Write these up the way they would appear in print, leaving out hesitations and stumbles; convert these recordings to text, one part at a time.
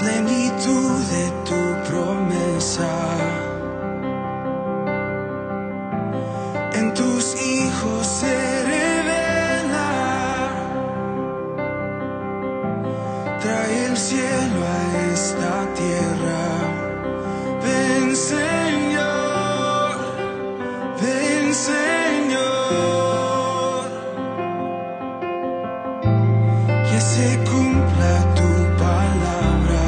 plenitud de tu promesa. En tus hijos se revela, trae el cielo a esta tierra. Ven Señor, ven Señor, que se cumpla tu palabra,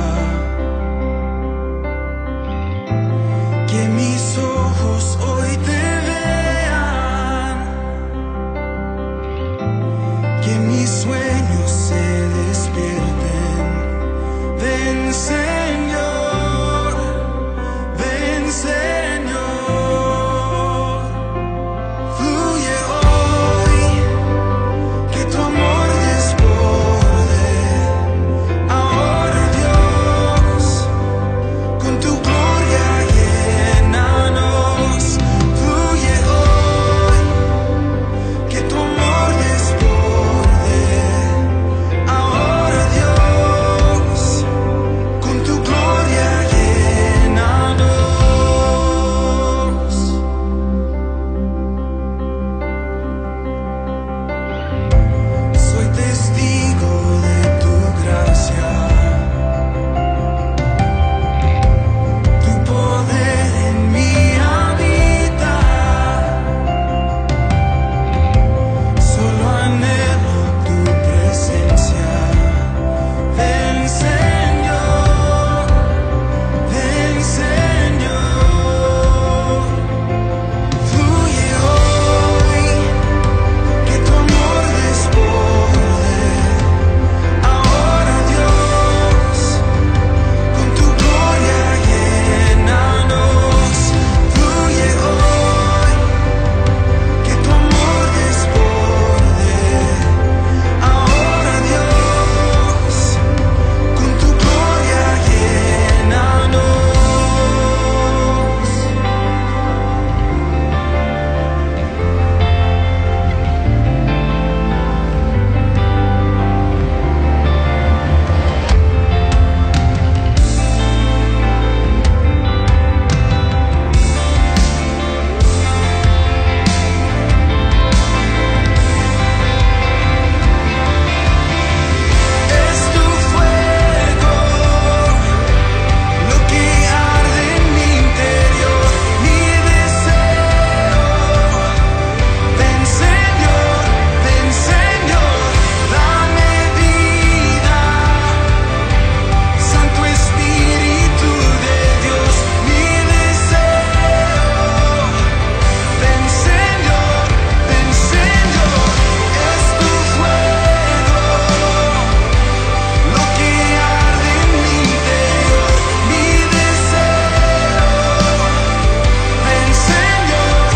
que mis ojos hoy te vean, que mis sueños se despierten. Ven Señor, ven Señor, fluye hoy, que tu amor desborde. Ahora Dios, con tu gloria llénanos. Fluye hoy, que tu amor desborde. Ahora Dios, con tu gloria llénanos. Soy testigo de tu gracia, tu poder en mí habita. Solo anhelo tu presencia. Ven Señor, ven Señor, fluye hoy, que tu amor desborde. Ahora Dios, con tu gloria llénanos. Fluye hoy, que tu amor desborde. Ahora Dios, con tu gloria llénanos. Es tu fuego lo que arde en mi interior, mi deseo. Ven Señor, dame vida. Santo Espíritu de Dios, mi deseo. Ven Señor, es tu fuego lo que arde en mi interior, mi deseo. Ven Señor,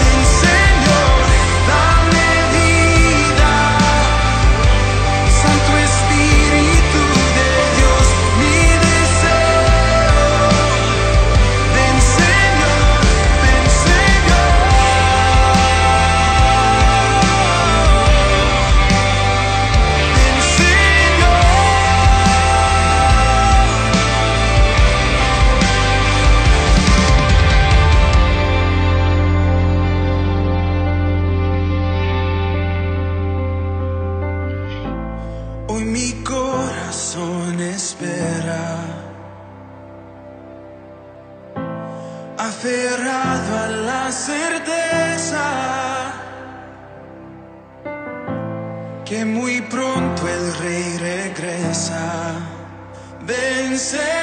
dame vida. Santo Espíritu de Dios, mi deseo. Ven Señor, ven Hoy mi corazón espera, aferrado a la certeza que muy pronto el Rey regresa. Ven Señor.